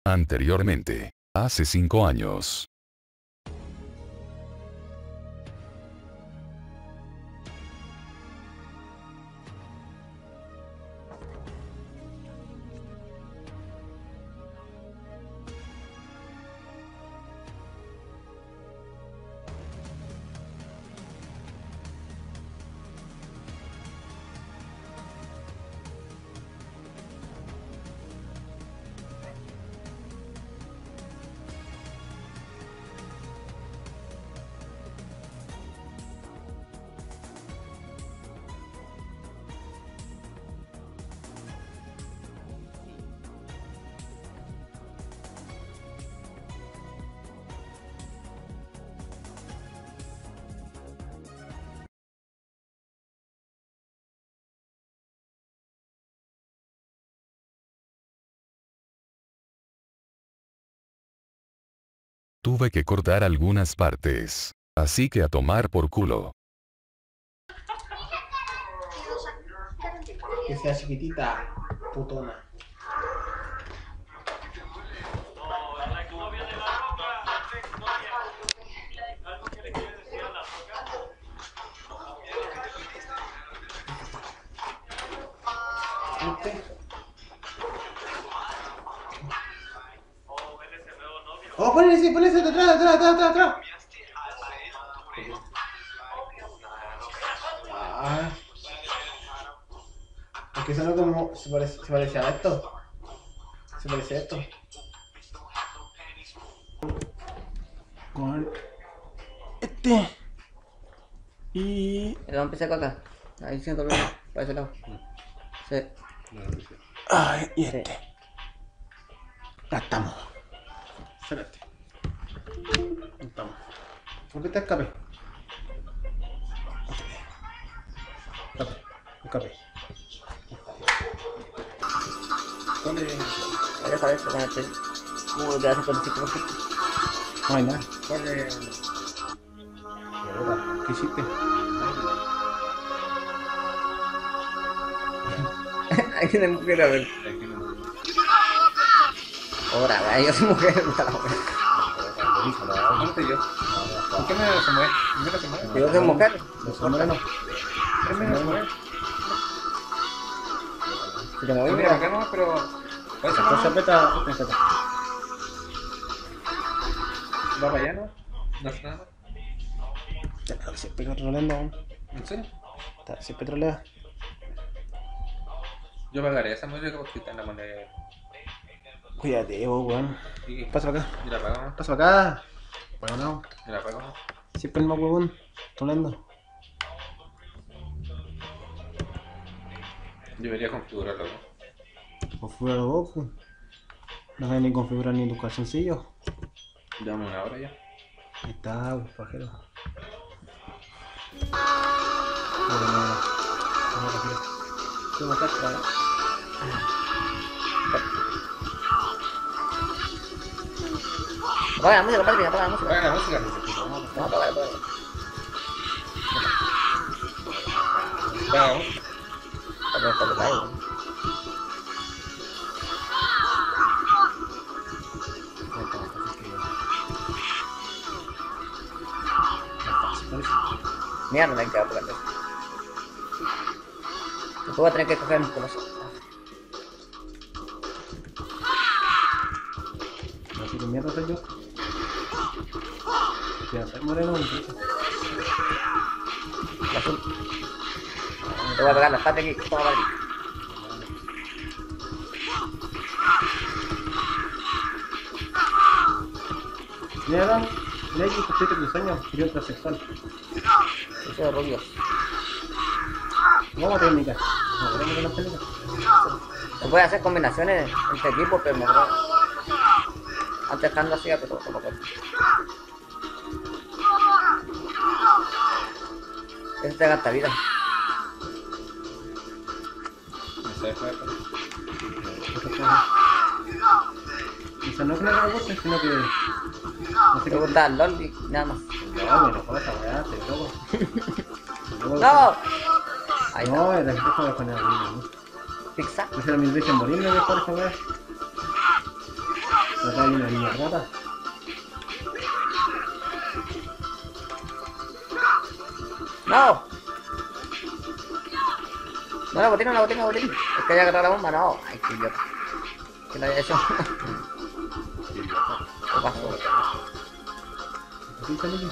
Anteriormente, hace 5 años. Tuve que cortar algunas partes. Así que a tomar por culo. Que sea chiquitita, putona. Oh, ponle ese, atrás. Ah, es que sonó como. Se parece a esto. Se parece a esto. Con este. Y. Le vamos a empezar acá. Ahí siento para ese lado. Sí. Ay, y este. Ya estamos. Espérate. Ya estamos. ¿Por qué te escape? Escape. ¿Dónde? Ahora sabes con este. Como te hace con el 5%. No hay nada. ¿Cuál es? ¿Qué hiciste? Ahí tiene mujer, a ver. Ahora, vaya, yo soy mujer. ¿Dónde yo? ¿Por qué me se mueve? ¿Primero se mueve? Yo soy mujer. ¿Se mueve no? ¿Primero se mueve? Si te moví, Mira, mira. acá no, pero... Entonces aprieta. ¿Va para allá, no? ¿No hace nada? Está siempre controlando aún. ¿En serio? Está siempre trolea. Yo pagaré esa música porque está en la moneda. Cuídate, weón. Pásalo acá. ¿Y la pagamos? Pásalo acá. Bueno, no. ¿Y la pagamos? Siempre el más huevón. Trolando. Debería configurarlo, ¿no? Configurarlo vos, pues. No sabes ni configurar ni tus calzoncillos. Dame una hora ya. Ahí está, pues, pajero. Tengo acá para... Apaga la música, padre, apaga la música. Apaga la música. No, apaga. Apaga la música. Apaga. Mierda, me hay que apagar. Después voy a tener que coger músculos. Así que mierda soy yo. Ya soy moreno, incluso. La azul. Te voy a pegar las patas aquí. Toma, padre. Mierda, mira que cumpliste tu sueño, yo transexual. Yo soy rubio. Vamos a técnica. No, vamos a las técnicas. Se puede hacer combinaciones entre equipos, pero mejor. Antes dejando así, pero tampoco. Eso te gasta vida. Eso no es que no me guste, sino que... No sé Te qué... gusta el LOL y nada más. No, bueno, joder, esa weá, te loco. ¡No! Ahí No, está. la gente juega con el... Pizza. Prefiero mil veces morirme mejor esa weá. Acá hay una niña rata. ¡No! No, la botina. Es que había agarrado la bomba, no. Ay, qué idiota. ¿Qué le había hecho? ¿Qué pasó? ¿Sí, Saniki?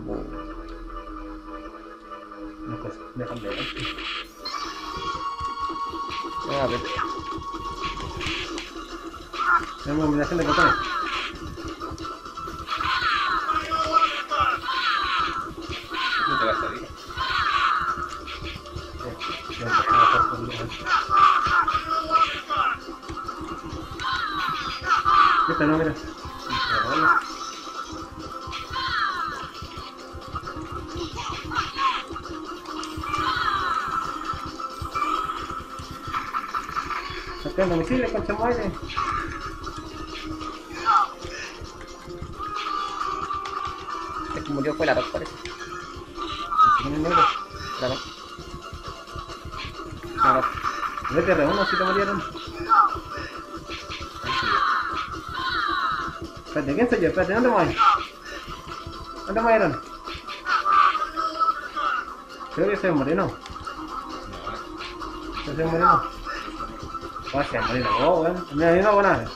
Una cosa, déjame ver. A ver. Tenemos combinación de botones. No te vas a salir. Esta no, mira. Sacando misiles con chamoyes. El que murió fue la Rock, parece. Se pone negro. La Rock. Vete R1 si te murieron. Espérate, ¿quién soy yo? Espérate, ¿dónde voy? ¿Dónde murieron? Creo que soy moreno. Yo soy moreno. Oh, soy moreno, oh, weón. Mira, yo no hago nada.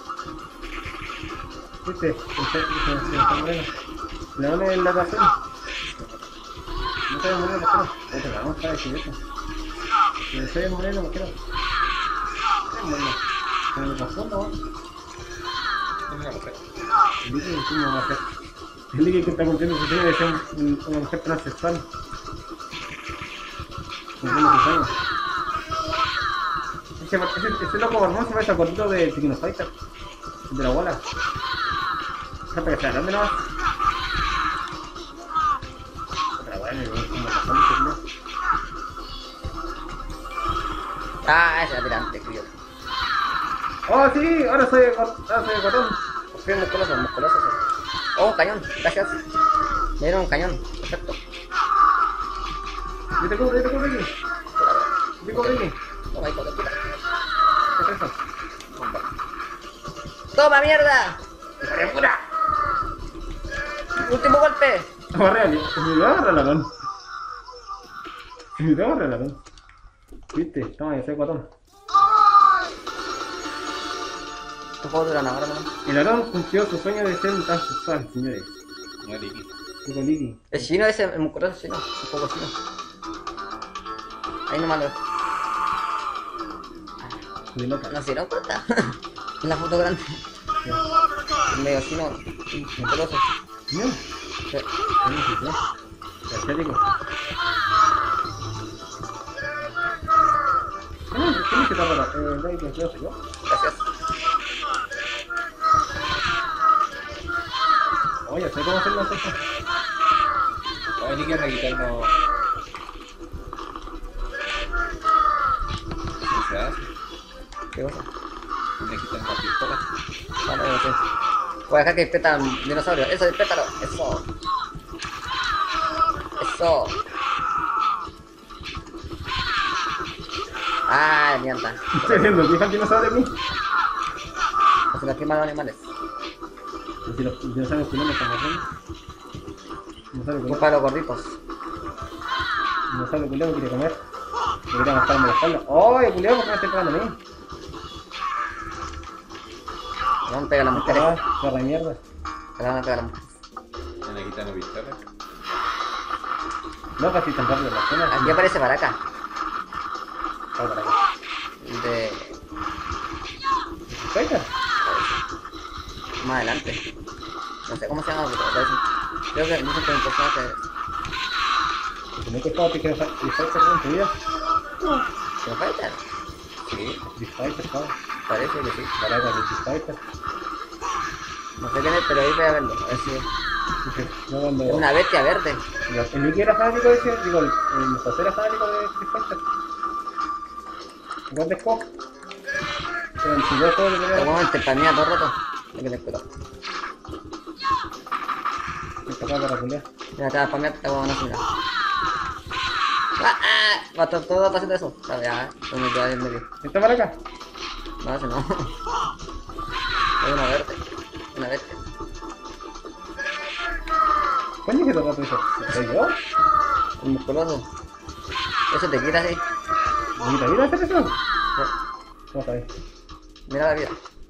¿Viste? Soy moreno. Le dame la razón. No soy moreno, no quiero. Oye, vamos a ver si esto. Si soy moreno, no quiero. Soy moreno. Pero me pasó, no. Una mujer. El líquido es una mujer. El líquido que está cumpliendo su sueño de ser una mujer transexual. Cumpliendo su sueño. Ese loco barbón se me hace cortito de Tekken Fighter. De la bola. Deja para que sea grande nomás. Otra buena, me voy como la sangre. Ah, ese era tirante, tío. Oh, sí, ahora soy botón. Soy musculoso. Oh, un cañón, gracias. Me dieron un cañón, perfecto. Yo te cubro aquí. Yo cubro aquí. Toma, hijo de puta. ¿Qué es eso? ¡Toma, mierda! ¡Hijo de puta! ¡Último golpe! Agarré me agarra la mano. Me agarra la mano. ¿Viste? Toma, yo soy botón. Tu juego dura una hora, ¿no? El Aarón cumplió su sueño de ser un transexual, señores. No, Liki. Digo Liki. El chino ese, el musculoso chino, un poco chino. Ahí nomás lo... De loca. No se dieron cuenta. En la foto grande. El medio chino, musculoso. ¿No? Sí. Asiático. ¿Qué dice esta rata? ¿Nadie que soy yo? Gracias. Oye, sé cómo hacer las cosas. Oye, Liki anda quitando. ¿Qué se hace? ¿Qué cosa? Anda quitando las pistolas. Vale, no sé. Voy a dejar que despierta un dinosaurio. Eso, despiértalo. Eso. Ah, mierda. Estoy viendo, ¿qué alguien no sabe de mí? No se nos queman los animales. Y si los dinosaurios culones están haciendo. Dinosaurio Culpa de los gorditos. culero quiere comer. Me quería gastarme la espalda. ¡Oye, culero, por qué me estás pegando a mí! Le van a pegar a las mujeres. Perra de mierda. Le van a pegar a las mujeres. Anda quitando pistolas. No, casi tan rápido la zona. Aquí aparece Baraka. Ah, para acá. De... ¿Fighter? más adelante. No sé cómo se llama, pero aparece. Creo que dicen que es un personaje... ¿Cómo que estaba Tekken Fighter en tu vida? ¿Tekken Fighter? Sí. Fighter, estaba. Parece que sí. Baraka de Fighter. No sé quién es, pero ahí voy a verlo. A ver si es. No, cuando... Es una bestia verde. El Mickey era fanático de ese, digo, el José era fanático de Street Fighter. Igual de Spock. Pero el siguiente juego de Pero pelea. bueno, te planea todo el rato. Hay que tener cuidado. Esta acá para pelear. Mira, te vas a spamear, te voy a hacer nada. Va todo está haciendo eso. Sabe, ya, no me queda en medio. ¿Esta para acá? No, ese no. Hay una verde. una bestia. ¿Cuál dije todo eso? ¿Soy yo? El musculoso. Eso te quita así. ¿Mira hacer eso? ¿Cómo sabes? Mira la vida.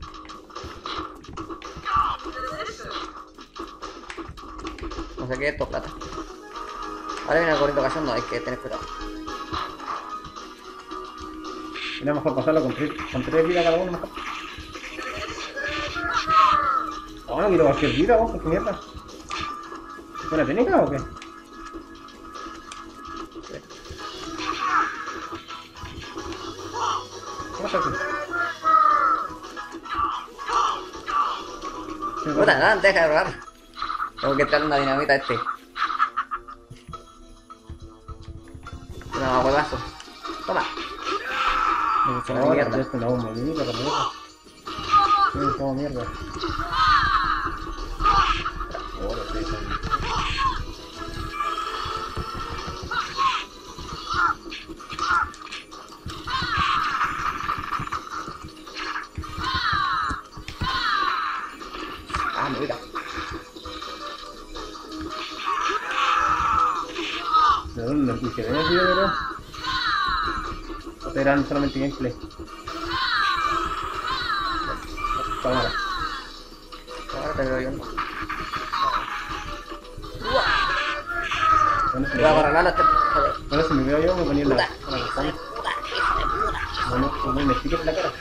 No sé qué es esto, plata. Ahora viene el gorrito cayendo, hay que tener cuidado. Era mejor pasarlo con tres vidas cada uno mejor. Oh, no quiero cualquier vida, vos, qué mierda. ¿Buena técnica o qué? ¿Cómo se hace? Puta, no, deja de robar. Tengo que echarle una dinamita a este. No, huevazo. Toma. Me gusta la Ahora, mierda. esto no, una minita, como mierda. Sí, como mierda. Ahora sí, son... Ah, mira. ¿De dónde lo puse? ¿En el video, bro? ¿O eran solamente gameplay? Cámara. Ahora te veo yo. Bueno, si Voy a me agarrar este. Joder. bueno, si me veo yo, me ponía Puta. la ventana. No me sticker en la cara.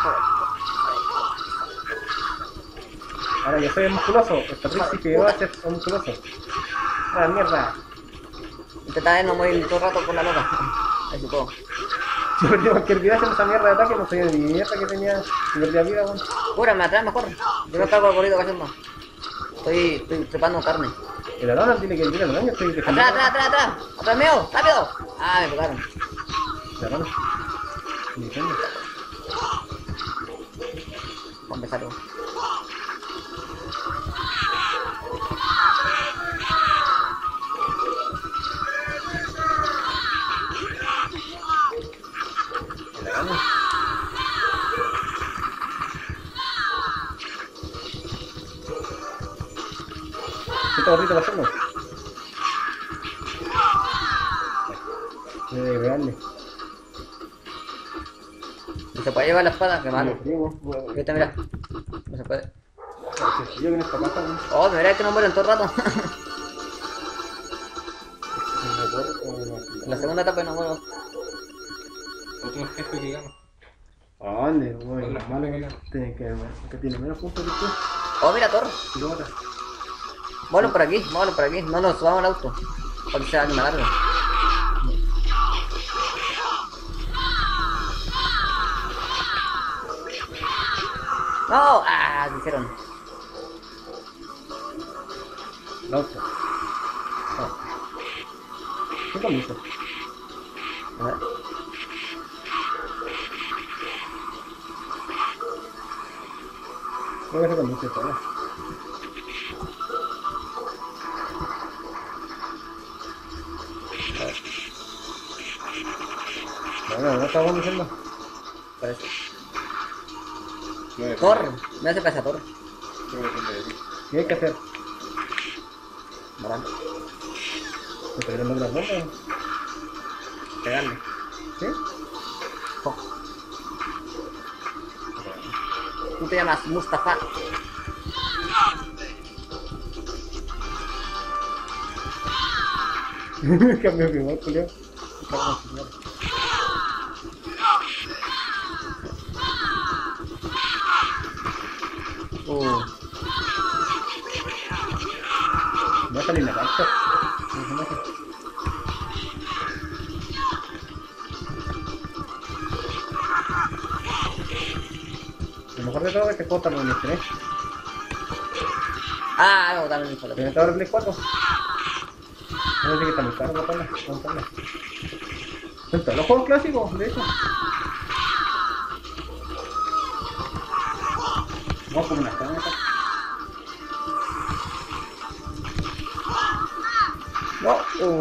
Ahora yo soy el musculoso. Esta príncipe va a ser un musculoso. ¡Ah, mierda! Intenta ver no morir todo el rato por la loca. Ahí sí puedo. Si perdí cualquier vida en esa mierda de ataque, no sabía ni mierda que tenía. Si perdía vida, weón. Cúrame, atrás mejor. Yo no cargo el gorrito cayendo. Estoy trepando carne. El Donald tiene que ir al daño, estoy dejando. Atrás. Atrás mío, rápido. Ah, me pegaron. La mano. Incendio. Vamos a empezar. La mano. ¿Qué está gordito pasando? Debe pegarle. ¿No se puede llevar la espada? Qué malo. Yo Viste, mira. No se puede. que en esta casa, weón. Oh, me verás que no mueren todo el rato. En la segunda etapa no muero. Otro jefe que gana. ¿A dónde? Bueno, Hola, los malos hola. tienen que tiene menos puntos que tú. Oh, mira, Thor. Y luego otra. Vámonos por aquí, vámonos por aquí. No nos subamos al auto. Para que sea más largo. No, ah, ¿qué hicieron? La otra. ¿Qué comienzo? A ver. Creo que se comienzo esto, ¿no? No estamos diciendo. Parece. No depende- Thor, me hace pasar Thor. no depende de ti. ¿Qué hay que hacer? Morando. ¿Se perdieron las bombas? Pegarle. ¿Sí? Oh. Tú te llamas Mustafa. Cambió mi voz, Julio. Va a salir la cancha. Lo mejor de todo es que juego está en el 3. Ah, no, también me solo. ¿Tiene ahora el Play 4? No sé que está muy caro comprarla. Son todos los juegos clásicos, de hecho. Vamos por una cámara. No.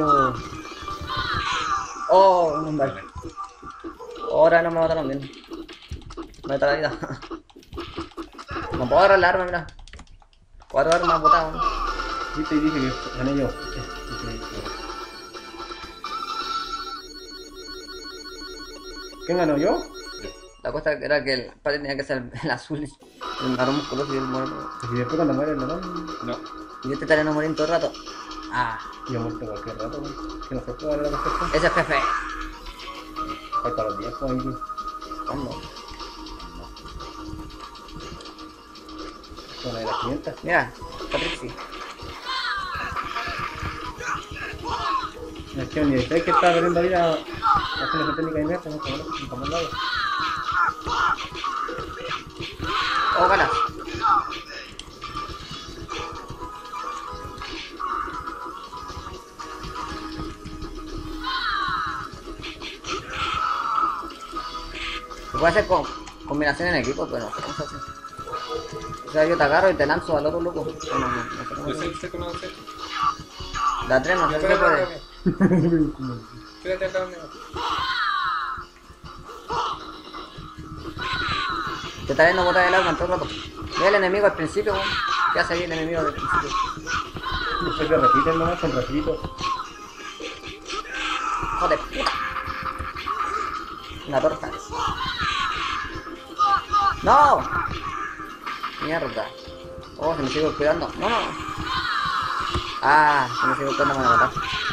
Oh, no vale. Ahora no me mataron bien. Me mata la vida. No puedo agarrar la arma, mira. 4 armas botadas. Viste y dije que gané yo. ¿Quién ganó yo? La cosa era que el padre tenía que ser el azul, el marrón musculoso y el moreno. Y después cuando muere el ladrón, No. Y este tal no morir todo el rato. Ah, yo muerto cualquier rato, güey. Que no se puede dar la cosa. ese es jefe. Falta los 10, pues ahí. ¿Cuándo? Una de las 500. Mira, Patrici. Es que ni de que está perdiendo vida haciendo esa técnica de inmersa, no como el lado. Oh, ganas. Se puede hacer con combinación en equipo, pero no sé cómo se hace. O sea, yo te agarro y te lanzo al otro loco. No sé cómo Yo se hace. sé que no sé. La 3 no Ya, sé si se puede. Espérate acá, amigo. Te está viendo botar el agua en todo el rato. Ve el enemigo al principio, weón. ¿Qué hace ahí el enemigo al principio? Después que repiten nomás con rapidito. ¡Hijo de puta! Una torta. ¡No! Mierda. Oh, se me sigue cuidando. No, no. Ah, se me sigue cuidando, me van a matar.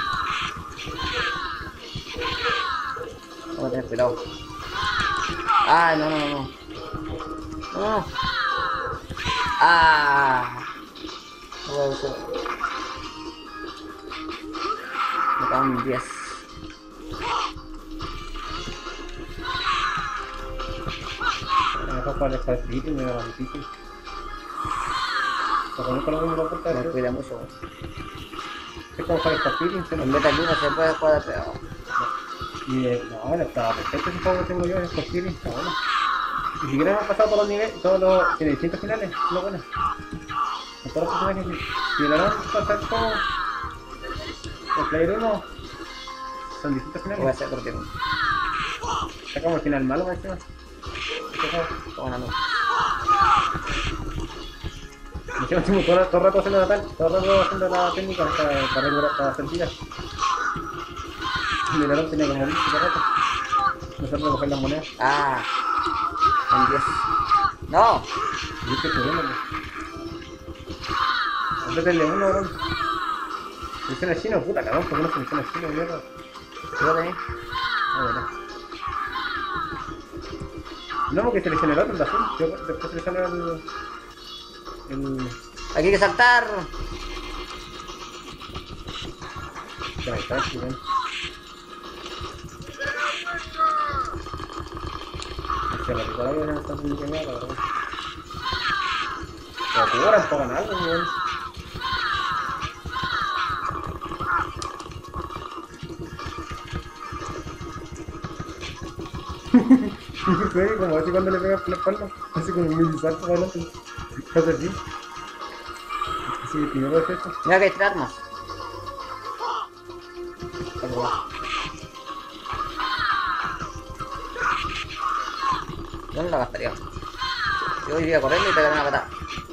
Vamos a tener cuidado. Ay, no, no, no, no. No, no. Ah. Oh, eso. Me cago en 10. Mejor para el facilito y me da difícil. Porque nunca lo vemos la puerta Me de cuida mucho, weón. es como para el facilito y se En nos Metal 1 se puede jugar pegado. Y no, bueno, está perfecto ese juego que tengo yo, es facilito, está bueno. Ni siquiera hemos pasado todos los niveles, todos los tiene distintos finales, lo bueno. Con todos los personajes, si el ladrón pasa como el Player 1, son distintos Voy a finales. hacer porque Está como el final malo encima. Este juego. bueno, no. Encima estuvimos todo el rato haciendo la técnica para hacer tiras. El ladrón tenía que morir todo el rato. Nosotros recoger las monedas. Ah, en 10. No, Y este problema, apriétale uno, bro. Selecciona el chino, puta cabrón, ¿por qué no selecciona el chino, mierda? fíjate ahí. Ah, bueno. No, porque selecciona el otro, el de azul. Yo después selecciono el... Aquí hay que saltar. Ya está, sí, ven. Se la rica la vida no está muy bien, la verdad. Pero cobran, pagan algo, weón. Sí, como así cuando le pegas por la espalda, así como un mini salto para adelante. Hace así. Así que primero es esto. Mira que hay 3 armas. Algo va. Yo no la gastaría. Yo iría corriendo y pegar una patada.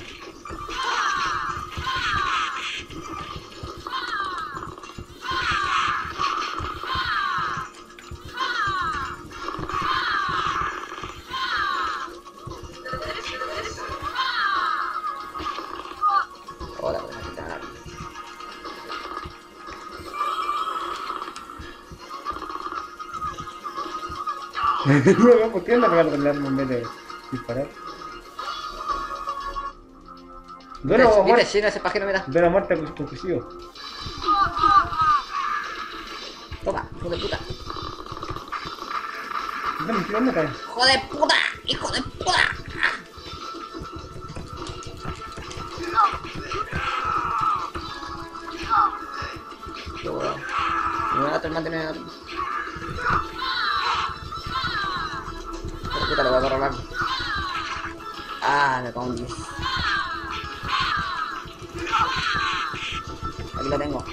Hola, pues aquí está. No, ¿por qué anda pegando con el arma en vez de disparar? Duelo o ¿Viste muerte. chino ese pájaro? Mira. Duelo o muerte con fusivo. Toma, hijo de puta. ¿Dónde cae? ¡Hijo de puta! ¡Hijo de puta! Qué huevo. Me va a terminar de otro. Pero puta, lo voy a corrolar. Ah, me cago en 10. Aquí lo tengo.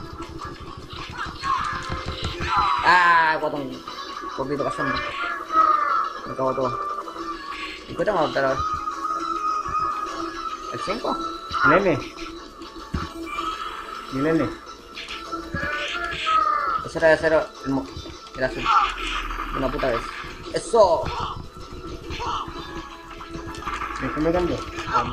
Ah, guatón. Poquito pasando. Me cago todo. ¿Y qué tengo que adoptar ahora? ¿El 5? El N. Y el N. Eso era de cero. El azul. De una puta vez. ¡Eso! Después me cambio.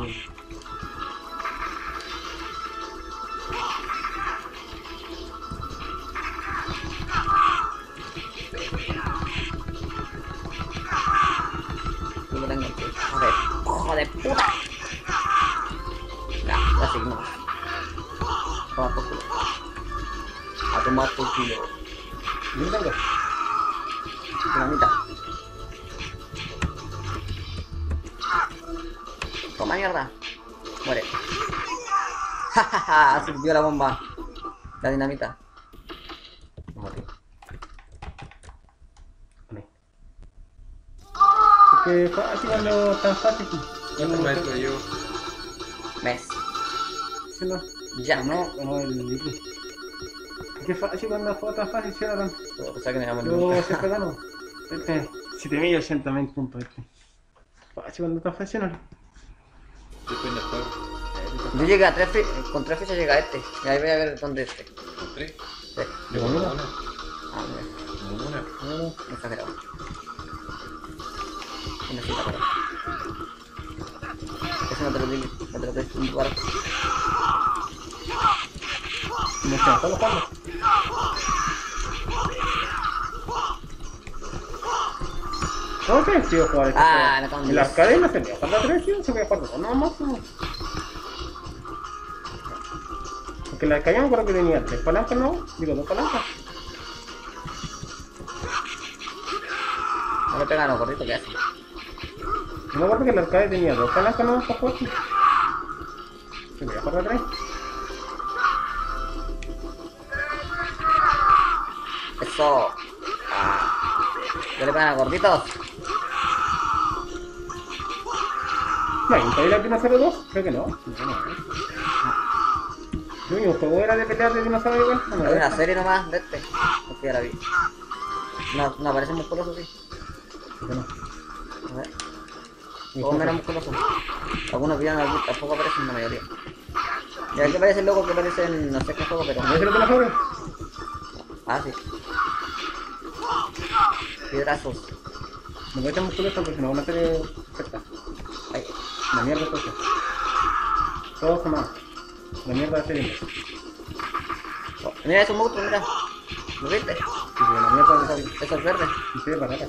Yo lo tengo aquí. Joder, joder, puta. Ya seguimos. Toma por culo. A tomar por culo. Yo lo tengo. Dinamita. Toma mierda. Muere. Jajaja, sirvió la bomba. La dinamita. Lo maté. Vale. Es que fácil cuando tan fácil. ¿Cuántos maestros llevo? Mes. Sí, no. Ya. No, el Liqui. Es que fácil cuando fue tan fácil, ¿sí o no? O sea que no éramos Yo nunca. siempre gano. 7.080.000 puntos este. Fácil cuando tan fácil, ¿no? Después de juego. Yo llegué a 3 con 3 fichas llega este. Y ahí voy a ver dónde este. ¿Con 3? Sí. Yo con una. Ah, mira. Con una. No, exagerado. Una cita para. Eso no te lo digo. No te lo doy. Un cuarto. ¿Me están todos jugando? ¿Cómo se decidió jugar este Ah, juego? me cago en En Dios. la arcade no se podía jugar la 3, se podía jugar 2, nada más. ¿No? Porque en la arcade me acuerdo que tenía 3 palancas, ¿no? Digo, 2 palancas. No le pegan los gorritos que hacen. Yo me acuerdo que en la arcade tenía 2 palancas, ¿no? Para jugar. Se podía jugar la 3. Eso. Ah. ¿Ya le pegan a gorditos? No, ¿y todavía la Dinosaurio 2? Creo que no. No. El único juego era de pelear de dinosaurio igual. No, Hay una serie nomás de este. No, ya la vi. No aparece musculoso, sí. no. A ver. Todos menos musculosos. Algunos villanos tampoco aparecen, la mayoría. Y aquí aparece el logo que aparece en no sé qué juego, pero. ¿No es el dinosaurio? Ah, sí. Piedrazos. Me voy a echar musculoso porque no van a hacer perfecta. Ay. La mierda es eso. Todo se más. La mierda de serie. Oh, mira esos monstruos, mira. ¿Lo viste? Y la mierda de serie. Esos verdes. Y se ve barata.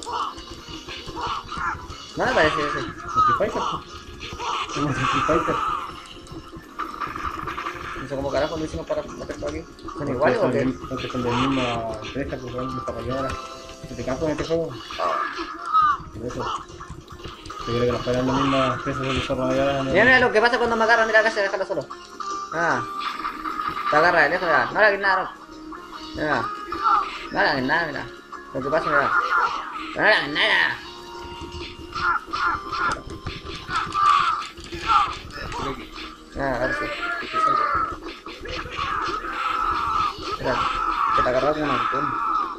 No me parece ese. Street Fighter. Como Street Fighter. No sé cómo carajo lo hicimos para meterlo aquí. ¿Son iguales o qué? Porque son de la misma empresa que son desarrolladoras. ¿Te caso en este juego? Por eso. Yo creo que nos fueran las mismas empresas desarrolladoras. Mira, mira lo que pasa cuando me agarran, mira acá se déjalo solo. Ah. Te agarra de lejos, mira. No le hagas nada. Mira. No le hagas nada, mira. Lo que pasa, mira. No le hagas nada. Ah, ahora sí. Mira, que te agarras de un montón.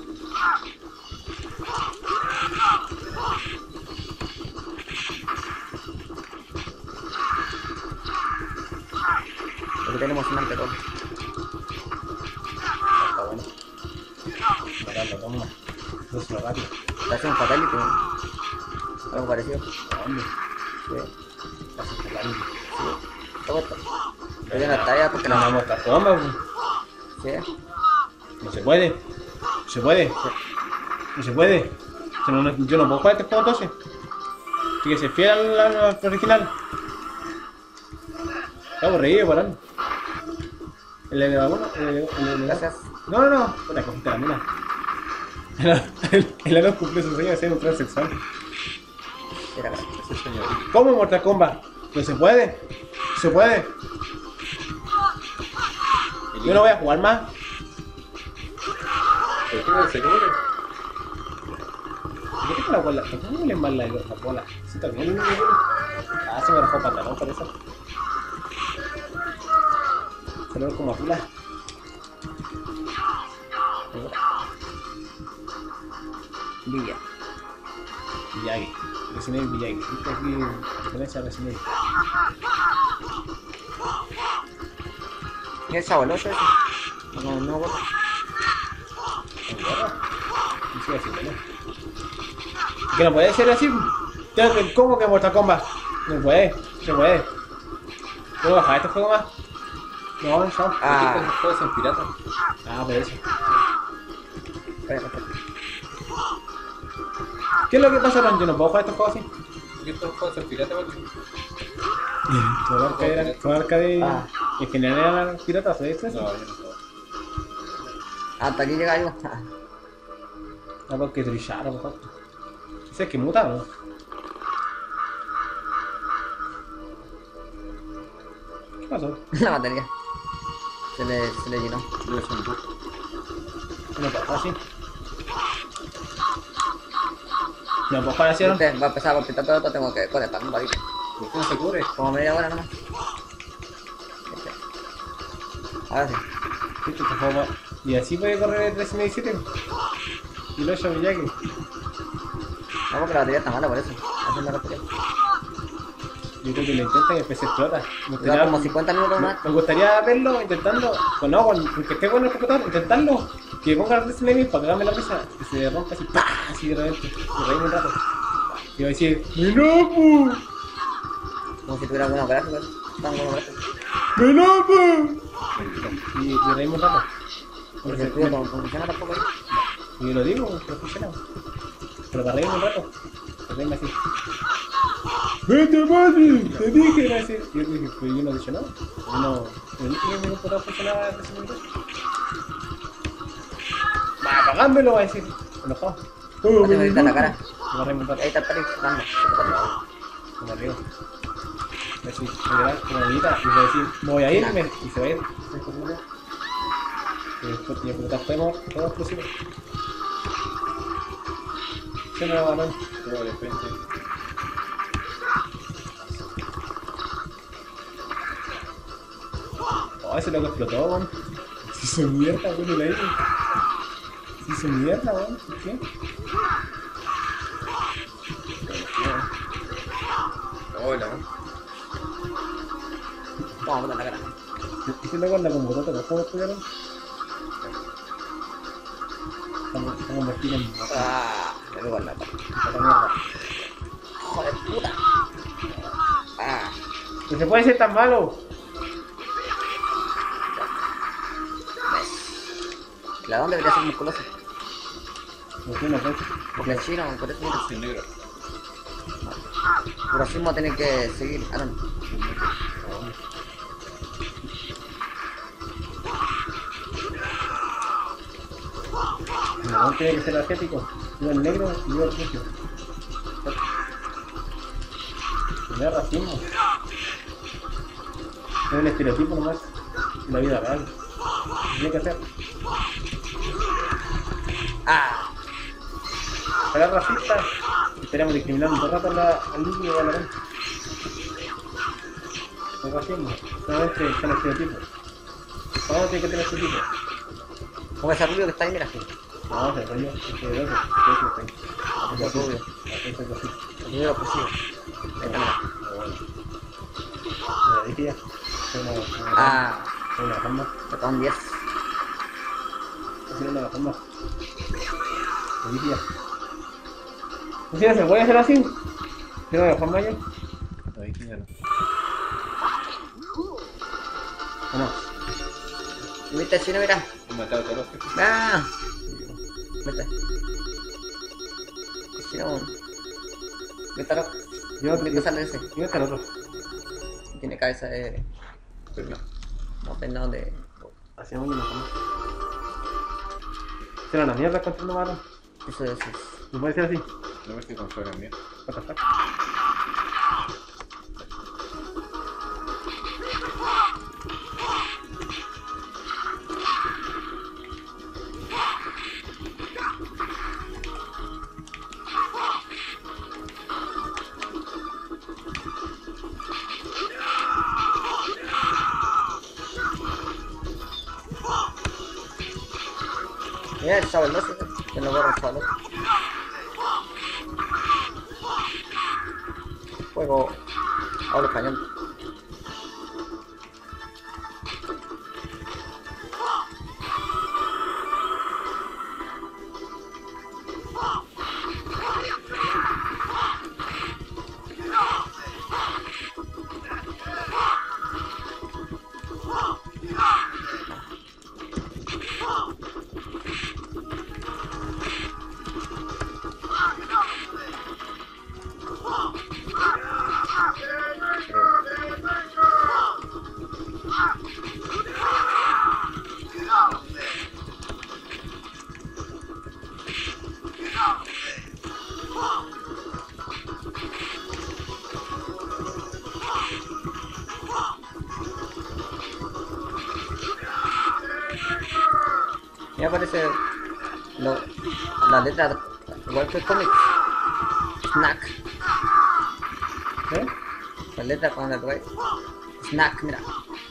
Porque tenemos emocionante todo. Está bueno. Matarlo, toma. No se lo rápido. Te hace un fatality, ¿no? Algo parecido. ¿A dónde? Sí. Casi fatality. Todo esto. Pero ya no está ya porque No no. vamos a estar tomando. Sí. No se puede. No se puede. No se puede. Si no, yo no puedo jugar este juego entonces. Tiene que ser fiel al original. Está aburrido, parando. El elevador, Gracias. No, una cosita, mira. El Alan cumplió su sueño de ser un transexual. Mira, mira. Ese señor. ¿Cómo Mortal Kombat? No se puede. Se puede. Yo no voy a jugar más. ¿Por qué no se cubre? ¿Por qué la bola? ¿Por qué no le mal la bola? Sí, también. Ah, se me rajó pantalón por eso. Se lo veo como a pila. Villa. Miyagi. Resident Evil Miyagi. ¿Viste aquí? Referencia a Resident Evil. ¿Y el chavo el 8 ese? No, no, no. ¿En guerra? No sé así, ¿no? Que no puede ser así. ¿Cómo que Mortal Kombat? No puede, se puede. ¿Puedo bajar este juego más? No, chao. Ah. Los juegos son piratas. Ah, por eso. Espera, espera. ¿Qué es lo que pasa, Ron? Yo no puedo jugar estos juegos así. ¿Qué estos juegos son piratas, vale? Todo arcade Ah. en general eran piratas, ¿sabes eso? No, yo no puedo. Hasta aquí llega yo. No, porque trillaron, mejor. ¿Ese es que muta o no? ¿Qué pasó? La batería. Se le llenó. Debe ser un bug. No puedo jugar así. No puedo jugar así, ¿no? Va a empezar a complicar todo esto, tengo que conectar un palito. ¿Por qué no se cubre? Como media hora nomás. Ahora sí. Sí, este juego va- Y así puede correr el 317. Y lo hecho Miyagi. No, porque la batería está mala por eso. Esa es la batería. Yo creo que lo intentan y después se explota. Me Dura gustaría, como 50 minutos más. me gustaría verlo intentando. Pues no, con que esté bueno el computador, intentarlo. Que ponga el Resident Evil para cagarme la risa. Y se rompa así, ¡pah! Así de repente. Y reírme un rato. Y va a decir, ¡Menopo! Como si tuviera algunos gráficos. Están buenos gráficos. ¡Menopo! Y reírme un rato. Porque el tuyo no funciona tampoco ahí. Y yo lo digo, que funciona. Pero para reírme un rato. Para reírme así. ¡Vete, Mati! Te dije, era así. Y yo dije, pero yo no he dicho nada. Yo no. Yo dije que mi computador funcionaba el Resident Evil. Va, apagámelo, va a decir. Enojado. No te me en la cara. Me va a reír un rato. Ahí está el pari dando. Me río. Así, me va a como bonita y va a decir, voy a irme. Y se va a ir. Y después, y el computador todo explosivo. Se me va a ganar. Pero de frente. Oh, ese loco explotó, weón. Se hizo mierda, weón, el aire. Se hizo mierda, weón. ¿Por qué? Hola. Toma, puta en la cara. Ese loco anda con bototo, ¿cómo estuvieron? Estamos convertidos en bototo. Ah, me pego en la cara. Esta mierda. Joder, puta. Ah, No se puede ser tan malo. ves. La dónde debería ser musculoso. No sé, no sé. Porque el chino, por eso mira. Sin negro. Hiroshima tiene que seguir. Ah, no. No tiene que ser asiático. Yo el negro y yo el sucio. No es racismo. Es un estereotipo nomás. En la vida real. Tiene que ser. Ah, Será racista. Estaríamos discriminando todo el rato al líquido de la red. No es racismo. Solamente son estereotipos. Todo tiene que tener su tipo. como ese rubio que está ahí, mira. No, se rollo. Es que de otro. Ese es rubio. Ese es así. El rubio pues sí. Ahí está, mira. Me lo dije ya. Ah, Soy una forma. te con 10. Soy una forma. Lo dije ya. ¿No sé, se puede hacer así? ¿Tiene una forma ya? Lo dije ya no. ¿O no? ¿Viste el chino, mira? He matado a todos los jefes. Ah, vete. El chino. Vete loco. Yo Tiene que sale ese. Yo está el otro. Tiene cabeza de. Pero no. No, peinado de. Hacíamos una forma. Será una mierda contra un malo. Eso es. ¿No puede ser así? No ves que controla el mío. What the fuck? Mira el chavo, no sé. Que no borra el chavo. Juego. Hablo español. Y aparece la letra, igual que el cómic. Snack. ¿Eh? La letra cuando la tocáis. Snack, mira.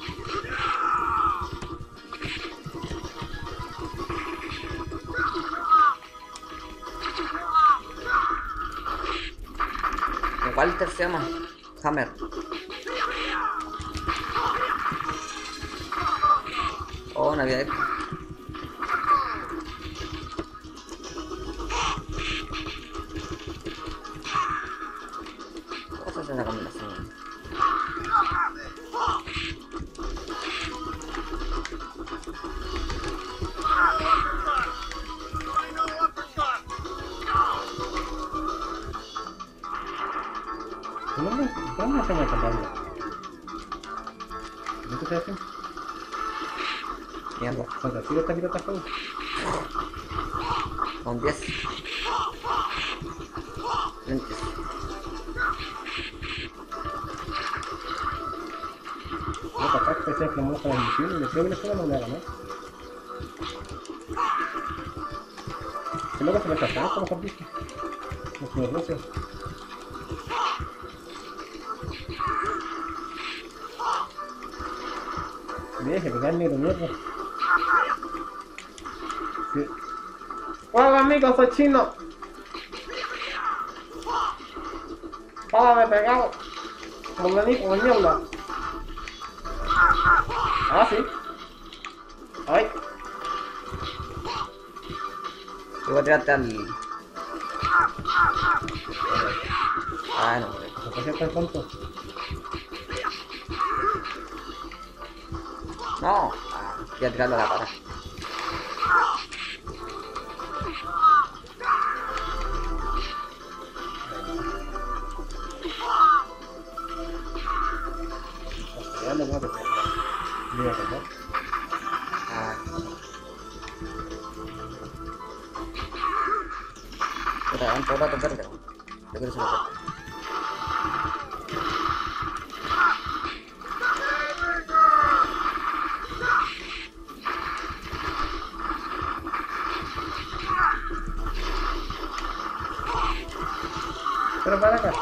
Walter se llama. Hammer. Oh, no había esto. ¿Cómo se hace esa combinación? ¿Dónde se me acabando? ¿No te hacen? Mierda. Cuando sigue esta pirata juego. Con 10. Lentes. No, papá, que sea que muestra la misión y le creo que le juega no le haga, ¿no? Si luego se me está como mejor dicho. Los primeros rusos. Deje que negro mierda. Sí. Hola amigos, soy chino. Hola, me he pegado. Como le digo, mierda. Ah, sí. Ay. Yo voy a tirarte al... Ah, no. ¿Por qué tan tonto? No. Ah, voy a tirarlo a la para. Ya no puedo hacer. Mira, ¿no? Ah. Puta, dan todo el rato verde. Yo quiero ser verde. Pero para acá.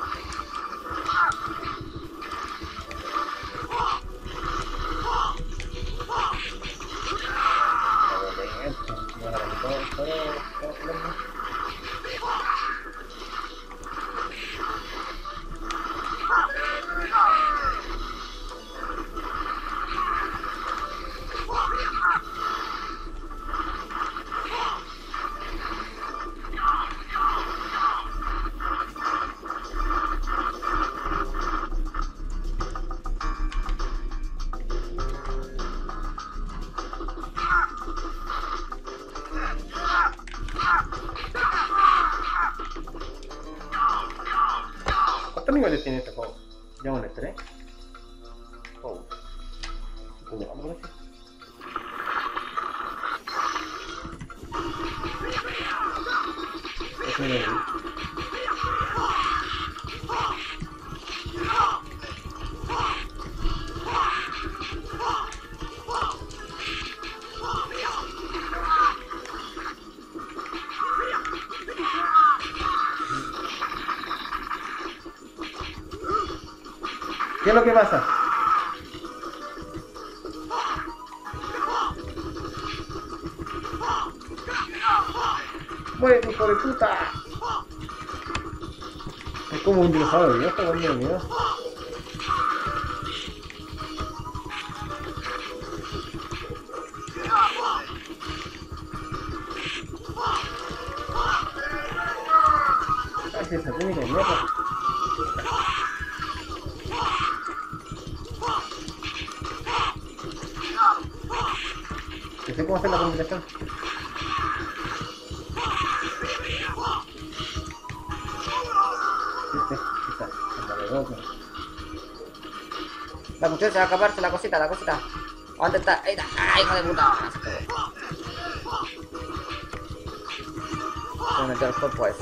¿Cuántos niveles tiene este juego? ¿Llevamos el 3? Oh. ¿Cómo vamos por aquí? Es un nivel. ¿Qué es lo que pasa? ¡Muere, hijo de puta! Es como un dinosaurio viejo, Dios mío. Ay, que se tiene que mierda. No sé cómo hacer la combinación. La cuestión se va a acabarse la cosita, la cosita. ¿Dónde está? Ahí está. ¡Ay, hijo de puta! Se me metió el cuerpo a eso.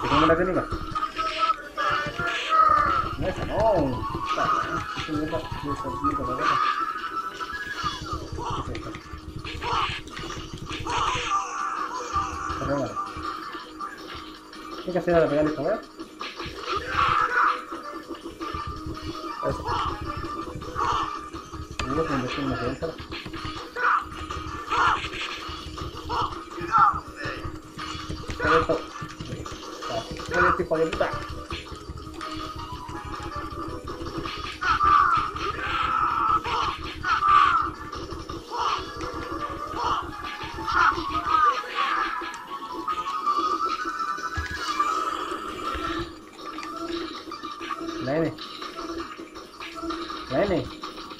¿Cómo la técnica? No, esa no. Esa mierda, esa mierda, la verdad. ¿Qué es esto? Vale. ¿Qué hay que hacer para pegarle esta weá? Eso. Voy a invertir una pregunta. ¿Qué es esto? ¿Qué es este hijo de puta? La N. La N.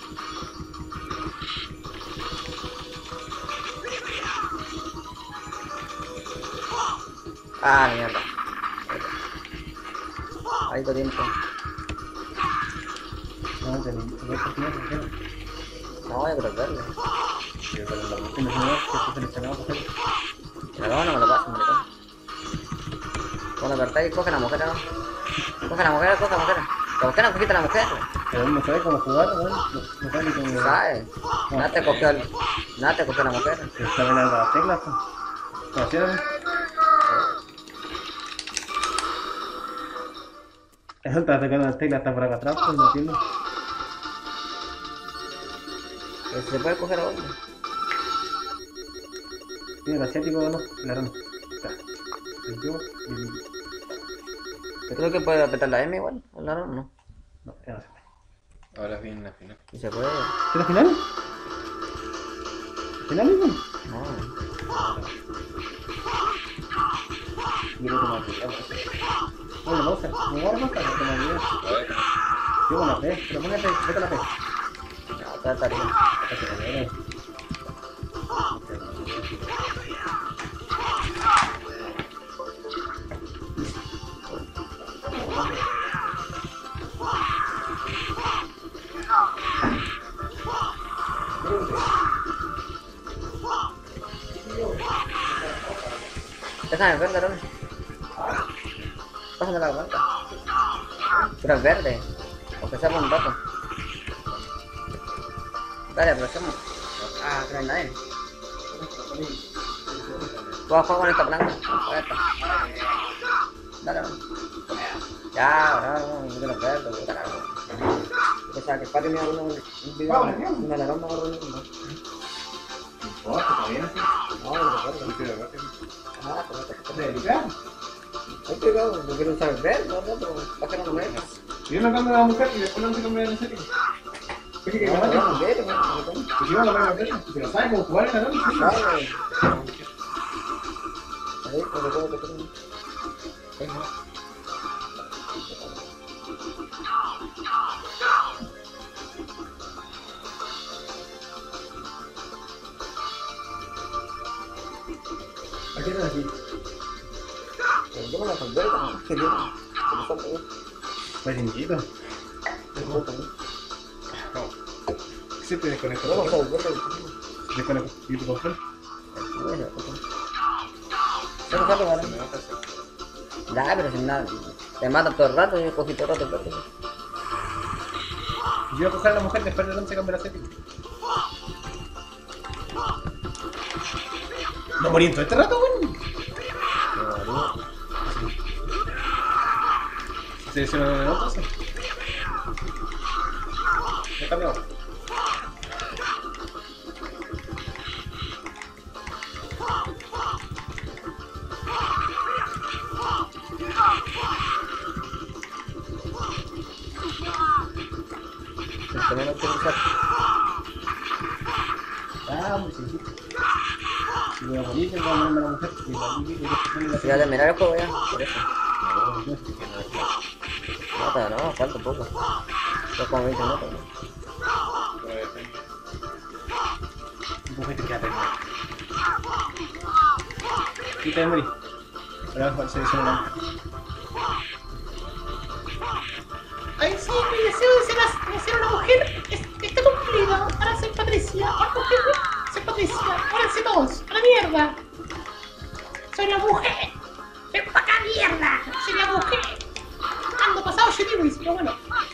Ah, la mierda. Ahí todo tiempo. No, te voy a continuar, No, voy a perderle. que está seleccionado por él. Pero no me lo paso, maricón. Cuando apertáis, coge a la mujer, ¿no? Coge a la mujer, coge a la mujer. La mujer no quita a la mujer. Pero él no sabe cómo jugar, no sabe ni cómo... ¿Sabes? Nada te cogió a la mujer. Está en las teclas, pues. ¿Conocieron? Eso está tocando las teclas, está por acá atrás, pues no entiendo. Se puede coger a otro. ¿Tiene el asiático o no? El arano. Está. El yo y el... Yo creo que puede apretar la M igual, o la no. No, ya no se puede. Ahora viene la final. Y se puede. ¿Es la final? ¿Final mismo? No. Yo creo que me va a bueno, pausa. Me voy a pasar, que me olvidé. A ver. Yo con la P, pero póngate, vete a la P. No, está bien. Déjame ver, Darón. Pásame la cuenta. Pero es verde. Aunque sea por un rato. Dale, aprovechemos. Ah, que no hay nadie. Voy a jugar con esta blanca. Con esta. Dale, Darón. Ya, no quiero verlo. Yo pensaba que el padre me iba a poner un video. Una alarma o algo. Oh, ¿está bien así? No, no recuerdo. ¿Viste la parte? Ah, pero esto ¿De delicado? es pegado, no quiero usar ver, no, pero para que no lo metas. Yo no cambio a la mujer y después no se cambia de la serie. ¿Qué que No, cambia? no, ver, no, Pues yo no la veo a pero ¿sabes cómo jugar en la noche? no, ahí, pues recuerdo que tengo. ¿A qué estás aquí? Pero yo me la salvé, no, que yo, que me falta yo. Pues niñito. Me falta a mí. ¿Qué se te desconectó? No, no, salvé, ¿Se desconectó? ¿Y tu control? ¿Se me falta, vale? Se me va a pasar. Ya, pero sin nada, te matan todo el rato, yo cogí todo el rato, verde. Yo voy a coger a la mujer después de dónde se cambia la serie. ¿No morí en todo este rato, weón? ¿Se selecciona de otro? Sí. Me he cambiado. También no quiero usar. Ah, muy sencillo. Si voy a morir, tengo que mandarme a la mujer. Y Voy a terminar el juego ya, por eso. No, no estoy viendo la clase. No, no, falta un poco. Son como 20 minutos, ¿no? Pero depende. Un poco te queda terminado. Y te morí. Ahora selecciona la mujer. Ay, sí, mi deseo de ser una mujer está cumplido. Ahora soy Patricia. Ahora soy Patricia. Ahora sé todos. ¡A la mierda! Soy la mujer. ¡Ven pa' acá, mierda! ¡Mierda! ¡Se la busqué! Ando pasado Shiriwis, pero bueno.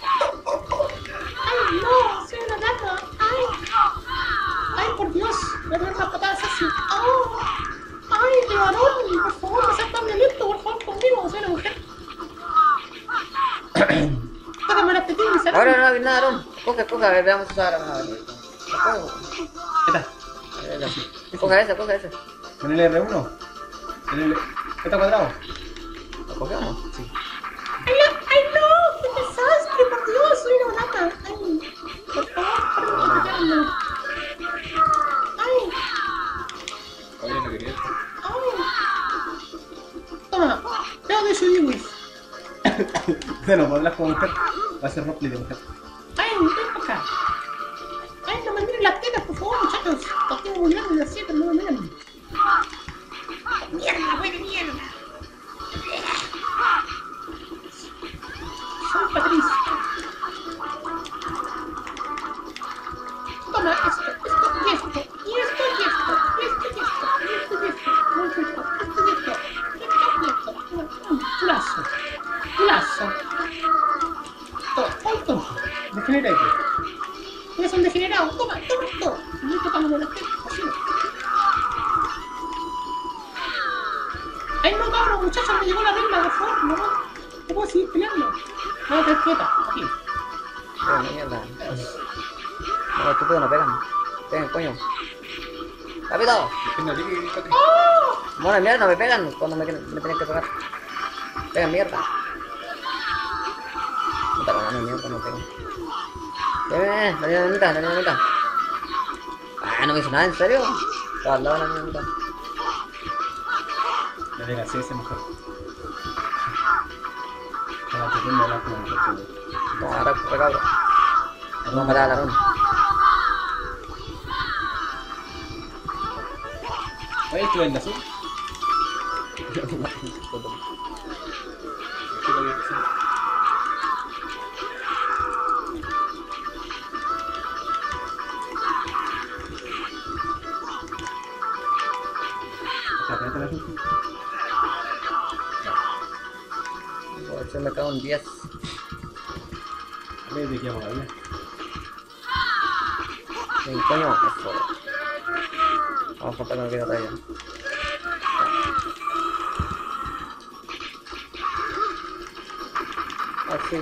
¡Ay, no! ¡Soy una rata! ¡Ay! ¡Ay, por Dios! Me voy a dar unas patadas así. ¡Oh! ¡Ay, de varón! Por favor, no seas tan violento, por favor, conmigo. Soy una mujer. Tócame las tetillas, ¿sabes? Ahora no hay nada, Aaron. Coge, a ver, veamos esa ahora. A ver. Esta. Coge esa, coge esa. Con el R1. Con el... Esta cuadrado. ¿Lo cogemos? Sí. ¡Ay, no! ¡Qué desastre! ¡Por Dios! ¡Soy una rata! ¡Ay! Por favor, paren de tocarme. ¡Ay! Oye, no quería esto. ¡Ay! Toma, veo de Shuriwis. Bueno, para hablar como mujer, va a ser roleplay de mujer. ¡Ay, ven para acá! ¡Ay, no me miren las tetas, por favor, muchachos! Las tengo muy grandes así, pero no me miren. ¡Mierda, güey de mierda! Soy Patricia. Toma esto y esto, y esto, y esto, y esto, y esto, y esto, y esto, muy rico, esto y esto, y esto. Un lazo. Tonto. Degenerate. Eres un degenerado. Toma esto. No tocándome las tetas, así. Ay, no, cabrón, muchachos, me llegó la regla, por favor, no puedo seguir peleando. No, te quieta, aquí. Oh, mierda. No, estúpido, no pegan. Pegan, coño. ¡Rápido! ¡Oh! Bueno, mierda, no me pegan cuando me tienen que pegar. Pegan mierda. No pegan, mierda, no pegan. La dinamita. Ah, no me hizo nada, ¿en serio? Estaba al lado de la dinamita. La de la CS mujer. Para que tenga la como mujer. Toma, ahora, recabro. No me da la ronda. Oye, ¿esto es el azul? ¿Aprieta el azul? Se me cago en 10. A ver, de qué hago la vida. Sí, coño, eso. Vamos a faltar con el que raya. Así.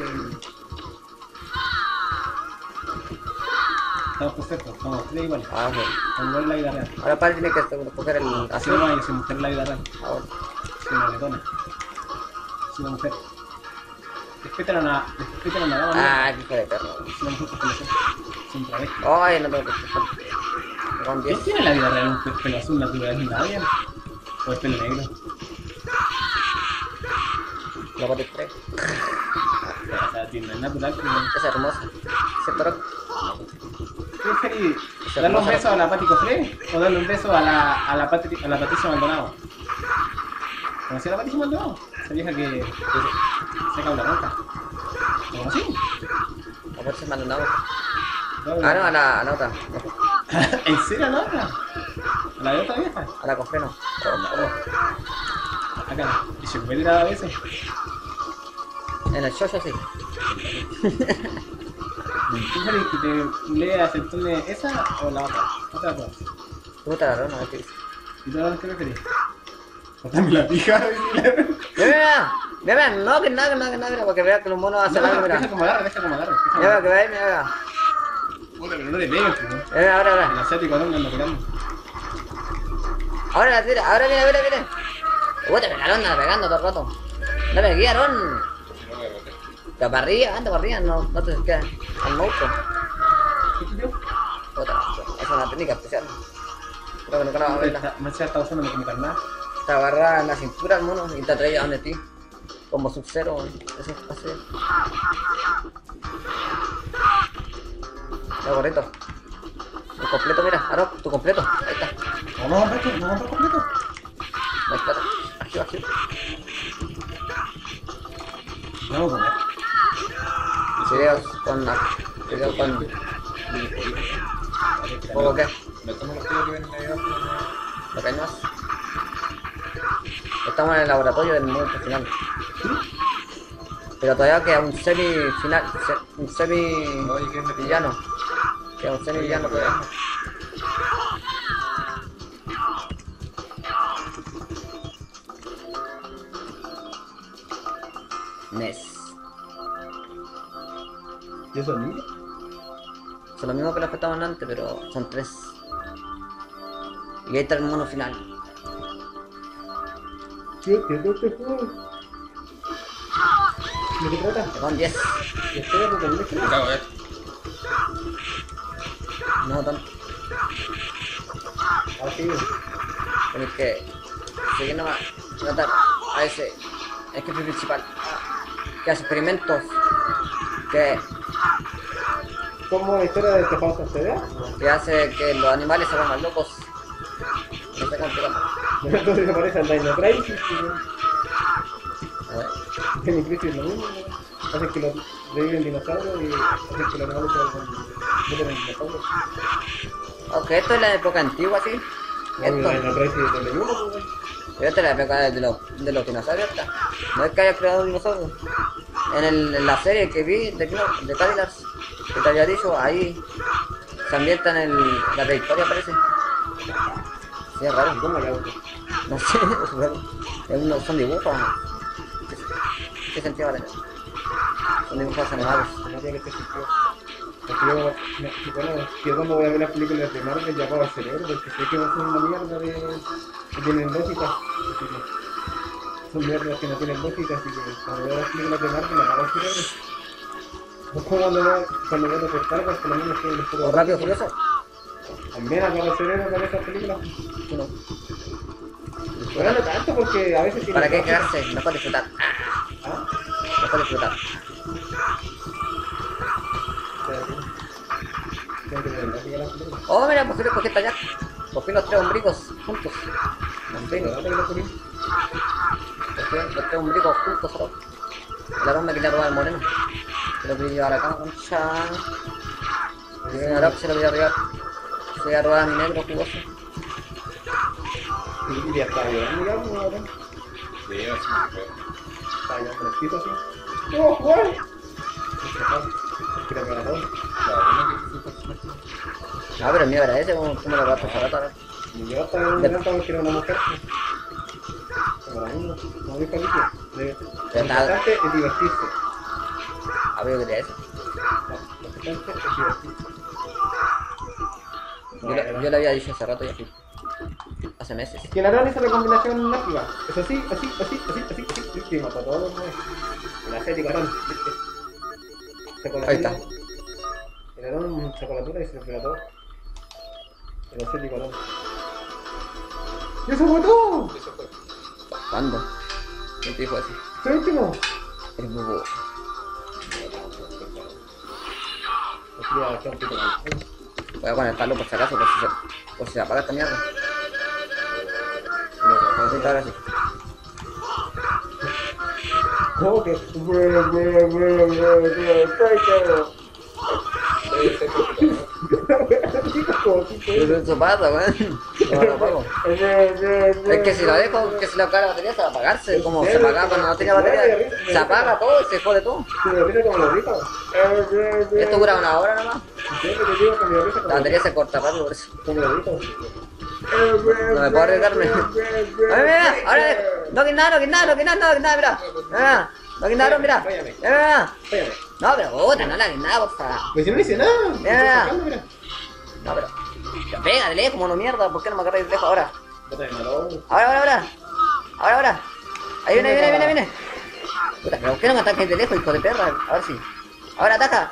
Estamos perfectos, somos tres iguales. Ah, sí. Con igual la vida real. Ahora para tiene que coger el Así azul. no hay, soy mujer en la vida real. Ahora. Soy una letona. Soy una mujer. Respeten a la dama. Ah, qué hijo de perro. Soy una mujer con pelo azul. Soy un travesti. Ay, no tengo que coger. Con ¿Quién 10. tiene en la vida real un pelo azul natural? ¿Nadie? ¿O es pelo negro? Lo boté 3. O sea, tiene natural, pero... Es hermosa. ¿Cierto, Rock? ¿Qué preferís? ¿Darle un beso a la Pati Cofré o darle un beso a la Patricia Maldonado? ¿Conocí a la Patricia Maldonado? Esa vieja que saca una ronca. ¿Lo conocí? A ver si me han dado. No, Ah, no, a la otra. ¿En serio a la otra? ¿A la de otra vieja? A la cofre no. Acá. ¿Y se puede tirar a veces? En el show sí. ¿Tú querés que te leas el turno de esa o la otra? Otra de todas. Puta la rona, ¿qué dice? ¿Y tú ahora qué preferís? Cortame la pija. Mira, no, que nada, para que vea que los monos hacen algo, mira. Deja como agarre. Mira, que vea, mira. Puta, pero no le pegues, pues, ¿no? Mira, ahora. El asiático no anda pegando. Ahora la tira, ahora viene. Puta, pero la ronda pegando todo el rato. Dame aquí, Aaron. Ya para arriba, no te quedas al monstruo. ¿Qué te dio? Puta, es una técnica especial. Creo que nunca la vas a verla. Marcia está usando como carnada. Te agarra en la cintura el mono y te atrae a donde ti. Como Sub-Zero, eso es así. Ya, gorrito. Tu completo, mira, Aaron, tu completo. Ahí está. ¿Vamos a comprar completo? No hay plata. Aquí. Vamos a comer. Videos con... ¿Cómo qué? Me tomo los tíos que ven en Navidad. ¿Lo que hay más? Estamos en el laboratorio del mundo final. Pero todavía queda un semi-final, un Oye, ¿qué es semi-villano. Queda un semi-villano todavía. Ness. ¿Y esos niños? Son lo mismo que los que estaban antes, pero son 3. Y ahí está el mono final. ¿Qué este juego? ¿De qué trata? Son 10. ¿Y espera porque el Me cago, No tanto. Ah, sí. Tienes que seguir nomás. Matar a ese jefe principal. Que hace experimentos. Que ¿Cómo la historia de este Fausto Cedea? hace que los animales se vuelvan locos. No sé cómo explicarlo. Entonces se parece al Dino Crisis. A ver. Dino Crisis es lo mismo. Hace que los reviven dinosaurios y hace que los animales se vuelvan dinosaurios. Aunque esto es la época antigua, sí. Bueno, Esto. Dino Crisis es de uno, pues. Pero esta es la época de los dinosaurios. Esta. No es que haya creado dinosaurios. En la serie que vi de Cadillacs, que te había dicho, ahí se ambienta en la prehistoria, parece. Sí, es raro. ¿Cómo le hago? No sé, es raro. Son dibujos. ¿Qué sentido vale? Son dibujos animados. No tiene que ser sentido. Porque bueno, yo cuando voy a ver las películas de Marvel ya apago el cerebro porque sé que va a ser una mierda que tienen lógica. Así que son mierdas que no tienen lógica, así que cuando veo las películas de Marvel me apago el cerebro. Es como cuando veo los descargas, por lo menos que les puedo... ¿O Rápido y Furioso? También apago el cerebro con esas películas. Sí, no. Pero no tanto porque a veces... ¿Para qué tienen lógica. quedarse? Mejor disfrutar. ¿Ah? Mejor disfrutar. Tengo que tener lógica las películas. Oh, mira, por fin escogí esta ya. Por fin los 3 ombliguos juntos. Por fin, ¿Verdad que lo poní? los 3 ombliguos juntos solo. El aroma me quería robar al moreno. Se lo quería llevar acá, concha. El señor se lo quería robar. Se lo quería robar a mi negro jugoso. Y ya está bien, digamos, ahora. Sí, así me fue. Está ya con el piso así. ¡Oh, Juan! Creo que era todo. La una que fue personaje. Ah, pero el mío era ese, ¿cómo lo va a pasar ahora? Y yo estaba en un momento porque era una mujer. Como la misma, como dijo Alicia. Lo importante es divertirse. Ah, pero yo quería ese. Lo importante es divertirse. Yo le había dicho hace rato ya. Hace meses. Que la Ron hizo la combinación mágica. Es así, y mató a todos los nueve. El acético Ron, ¿viste? Ahí está. Le dieron chocolatura y se lo pegó a todo. El acético Ron. ¡Y eso fue todo! Eso fue. ¿Cuándo? ¿Quién te dijo eso? ¡Fue el último! El bobo. Aquí ya queda un poquito más. Voy a conectarlo por si acaso, por si se apaga esta mierda. Ahorita, ahora sí. ¿Cómo que? Pero eso pasa, weón. No lo apago. Es que si lo dejo, que si lo carga la batería se va a apagarse. Como se apagaba cuando no tenía batería. Se apaga todo y se jode todo. Esto dura 1 hora nomás. La batería se corta rápido por eso. No me puedo arriesgarme. Mira, ahora no quinaro, mira. Mira, no quinaro, mira. Mira. No, pero puta, no la quinaro, por favor. Pues yo no hice nada. Mira. No, pero. Venga, de lejos, mono mierda. ¿Por qué no me agarras de lejos ahora? Ahora. Ahí viene. Puta, pero ¿por qué no me ataques de lejos, hijo de perra? A ver si. Ahora ataca.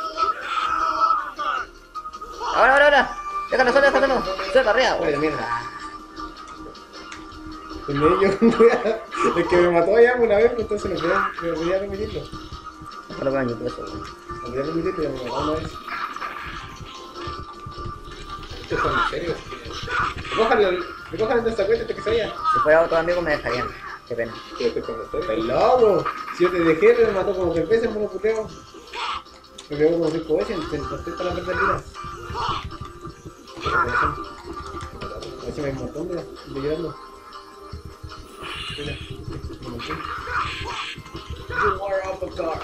Ahora. Déjalo solo. Suelta arriba. Oye, mierda. El que me mató ya una vez, pues entonces me voy a repetirlo. No lo veo en YouTube eso, weón. Me voy a repetirlo y me mató una vez. Esto fue en serio. Recójalo de esta cuenta hasta que se vaya. Si fuera otro amigo me dejarían. Qué pena. ¡Estás loco! Si yo te dejé, me mató como 3 veces, me lo puteo. Me pegó como 5 veces, no estoy para perder vidas. A ver si me hay un montón de llorando. You are up a car.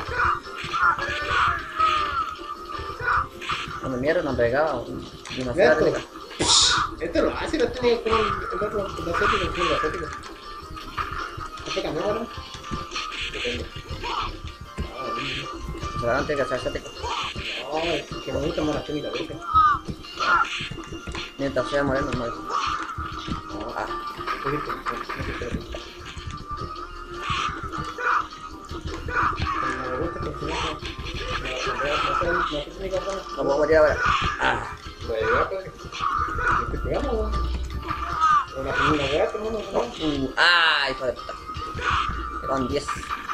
Cuando mierda no pegaba. Demasiado Mira técnica. esto lo hace, lo tenía como el otro, el asiático, el asiático. ¿Esto cambió ahora? Depende. Solamente que sea asiático. No, es que me gusta más la técnica, ¿viste? Mientras sea moreno, no. Ah, ¿Viste? Me gusta que se la técnica, no puedo morir ahora. Ah, ¿Puede llegar, padre? ¿qué pegamos, weón? Una weá, hermano, ¿no? ah, hijo de puta. Me con 10.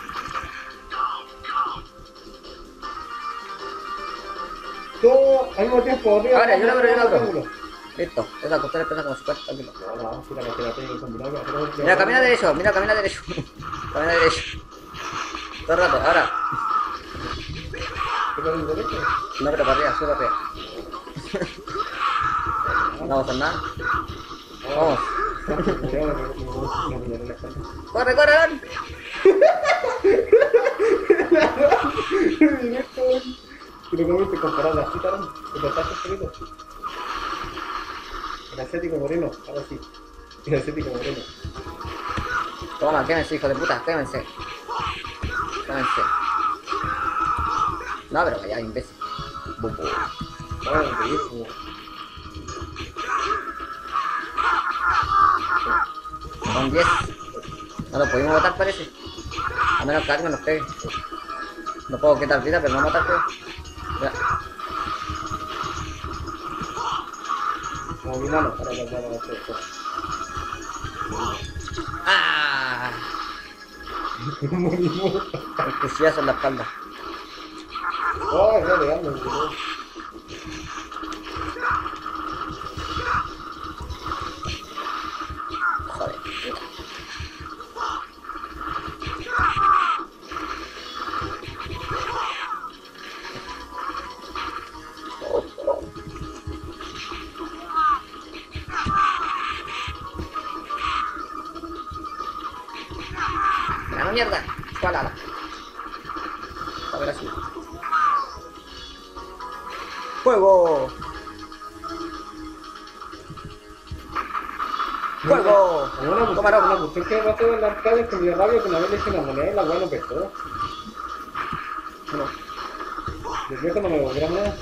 Todo al mismo tiempo, arriba. Ahora, yo lo abro, yo lo abro. ángulo. Listo, esa cuestión pesa como 50 kilos. No, si la técnica combinada, pero... Mira, camina derecho, mira, camina derecho. Camina derecho. Todo el rato, ahora. ¿Qué tal el derecho? No, pero para arriba, sube para arriba. No vamos a hacer nada. Vamos. ¡Corre, corre, Aaron! ¿Y lo comiste comparado a la cita, no? ¿Te cortaste un poquito? El asiático moreno, ahora sí. El asiático moreno. Toma, quémense, hijo de puta, quémense. Quémense. No, pero vaya, imbécil. Bubu. Bueno, bellísimo. Con 10. No lo pudimos matar, parece. A menos que alguien nos pegue. No puedo quitar vida, pero no matar, creo. Ya. Como mi mano, para que pueda hacer esto. ¡Ah! Morimos. El cuchillazo en la espalda. Oh, no, pegando, boludo. Joder. ¡Gano mierda! ¡Espalada! A ver así. ¡Fuego! ¡Fuego! Una cuestión que pasó en la arcade que me dio rabia que una vez le hice una moneda y la weá no pesó. No. Desde cuando me volviera nada.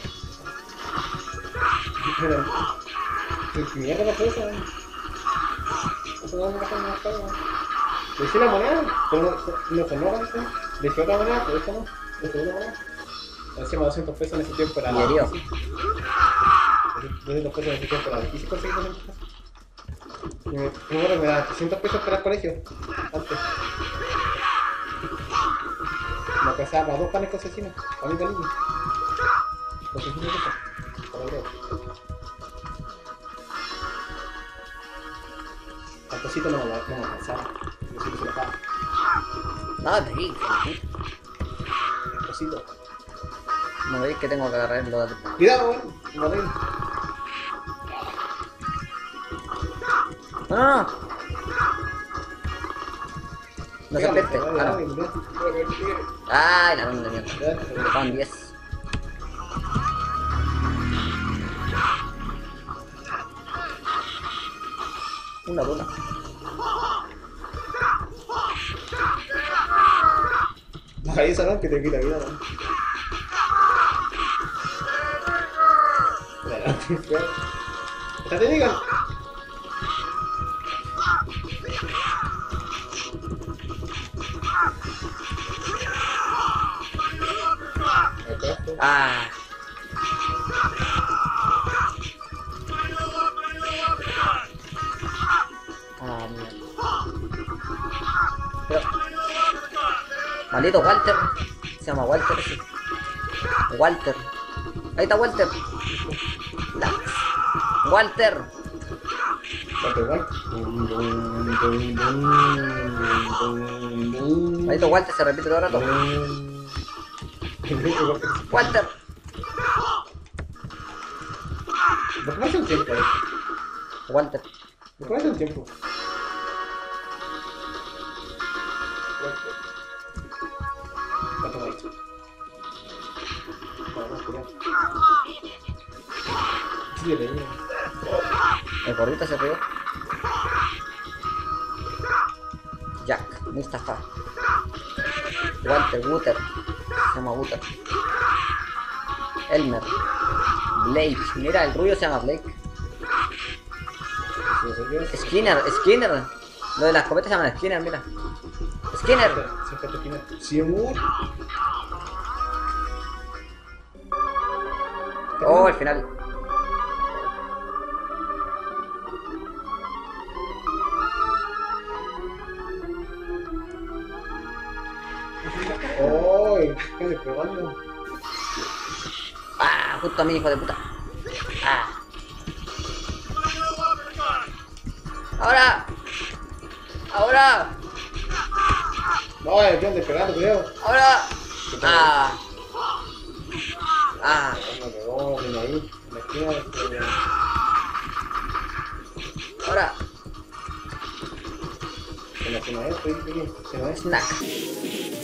Pero... ¿Qué mierda pasó eso? Eso no me pasó en la arcade. Le hice la moneda, pero no sonó antes. Le hice otra moneda, pero eso no. Le hice una moneda. Encima 200 pesos en ese tiempo era Y herido. 200 pesos en ese tiempo era difícil conseguir 200 pesos. Y me acuerdo que me daban 300 pesos para el colegio, antes. Me alcanzaba para 2 panes con cecina, para mi cariño. Con 600 pesos, para el al cosito no me alcanzaba, yo sí que se lo pagaba. No, te vi. El cosito. No veis que tengo que agarrar el dólar. Cuidado, weón, morir. No, no, no. No se apriete. Ah, no. Ay, la ronda de mierda. Me pagan 10. Una dona. Baja esa, ¿no? Que te quita vida, ¿no? ¡Esta técnica! Ah. Ah, mierda. Pero... Maldito Walter. Se llama Walter ese. Walter. Ahí está Walter. Walter. Maldito Walter se repite todo el rato. Walter. ¿Por qué me hace un tiempo? Walter. ¿Por qué me hace un tiempo? gordito se rió. Jack, Mustafa. Walter, Wouter. Se llama Wouter. Elmer. Blake. Mira, el rubio se llama Blake. Skinner, Skinner. Lo de las escopetas se llaman Skinner, mira. Skinner. Seymour. Oh, el final. Oh, ¿qué le pegando? Ah, justo a mí, hijo de puta. Ah. Ahora. Ahora. No, ¿qué ande pegando, creo? Ahora. Ah. Ah. Me pegó, mira ahí, en la esquina. Ahora. En la esquina, se va a Snack.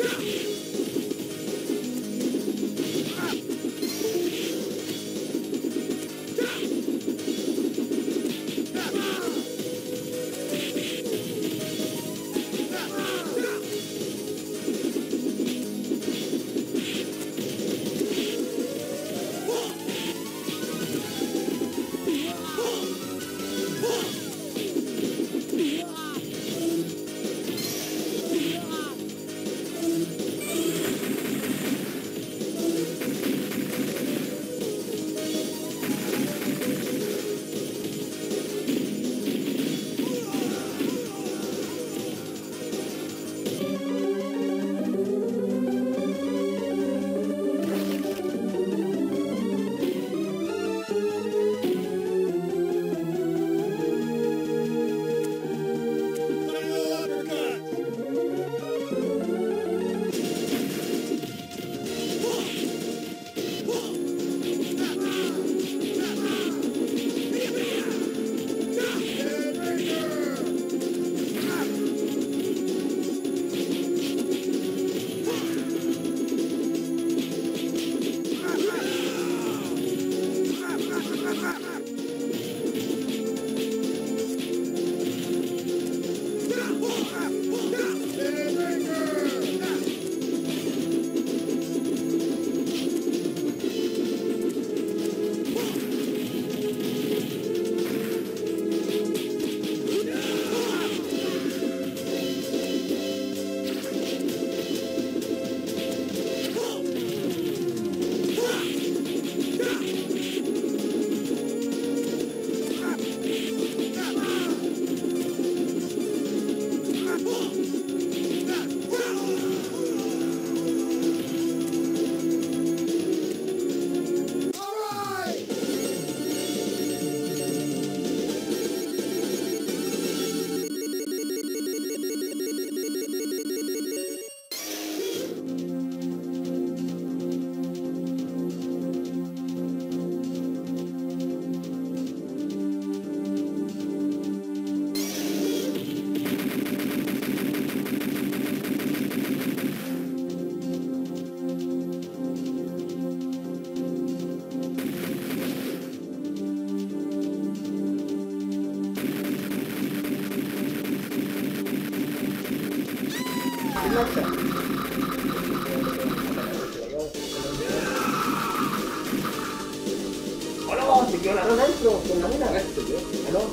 ¡Hola! Se quedó la rana dentro, con la mina. ¿Aló?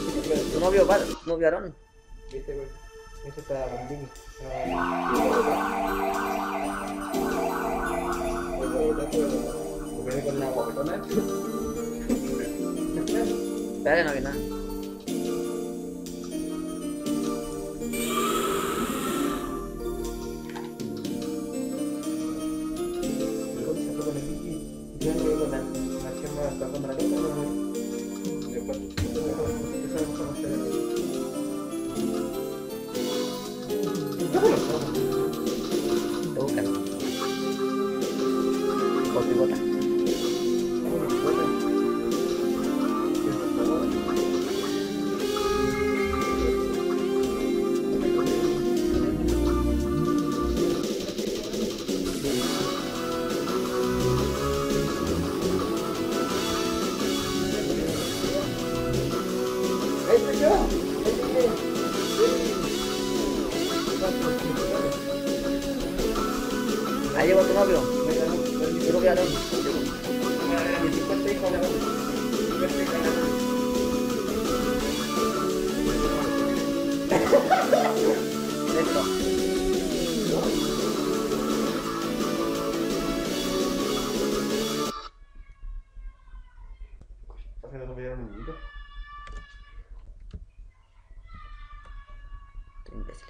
No vio Aarón. ¿Viste, güey? Ese está Bandini. ¿Me con la guapetona? Espera que no vi nada. Te buscan. Por pivota. Ya llegó tu novio. Yo lo voy a dar. 50 hijos de Listo. ¿Haciendo tu video niñito? Qué imbéciles.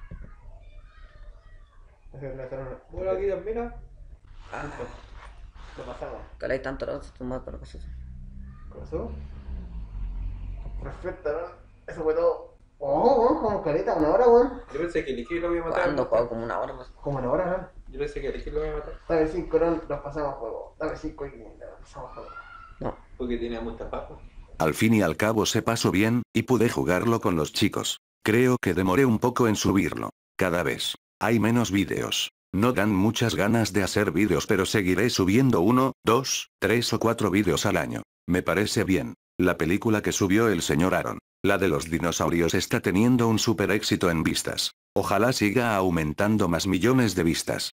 Bueno, aquí mira. Ah, Lo pasamos. que hay tanto rato, tú más para cosas. ¿Con eso? Perfecto, ¿no? Eso fue todo. Oh, weón, como careta, una hora, weón. Yo pensé que el Iki lo voy a matar. ¿Cuándo juego? Como una hora más. Como una hora, ¿no? Yo pensé que el Iki lo voy a matar. Dame 5, no, nos pasamos juego. Dame 5 y nos pasamos juego. No. Porque tenía muchas papas. Al fin y al cabo se pasó bien, y pude jugarlo con los chicos. Creo que demoré un poco en subirlo. Cada vez hay menos vídeos. No dan muchas ganas de hacer vídeos, pero seguiré subiendo 1, 2, 3 o 4 vídeos al año. Me parece bien. La película que subió el señor Aaron, la de los dinosaurios, está teniendo un super éxito en vistas. Ojalá siga aumentando más millones de vistas.